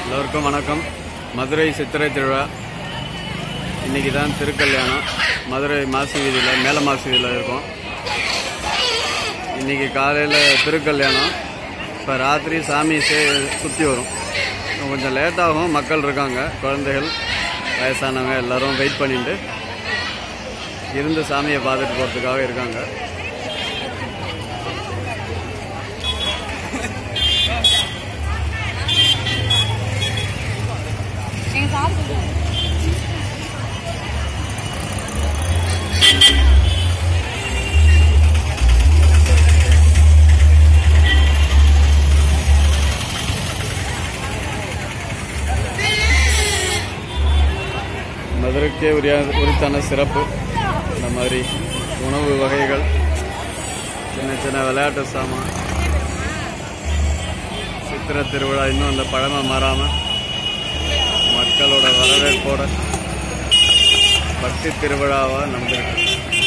எல்லோருக்கும் வணக்கம். மதுரை சித்திரை திருவிழா இன்னைக்கு தான் திருக்கல்யாணம். மதுரை மாசி வீதியில் மேல மாசி வீதியில் இருக்கும். இன்னைக்கு காலையில் திருக்கல்யாணம். இப்போ ராத்திரி சாமி சுற்றி வரும். கொஞ்சம் லேட்டாகும். மக்கள் இருக்காங்க, குழந்தைகள், வயசானவங்க எல்லோரும் வெயிட் பண்ணிட்டு இருந்து சாமியை பார்த்துட்டு போகிறதுக்காக இருக்காங்க. மதுரைக்கே உரித்தான சிறப்பு இந்த மாதிரி உணவு வகைகள், சின்ன சின்ன விளையாட்டு சாமான். சித்திரை திருவிழா இன்னும் அந்த பழமை மாறாமல் மக்களோட வரவேற்போட பக்தி திருவிழாவாக நடந்துருக்கு.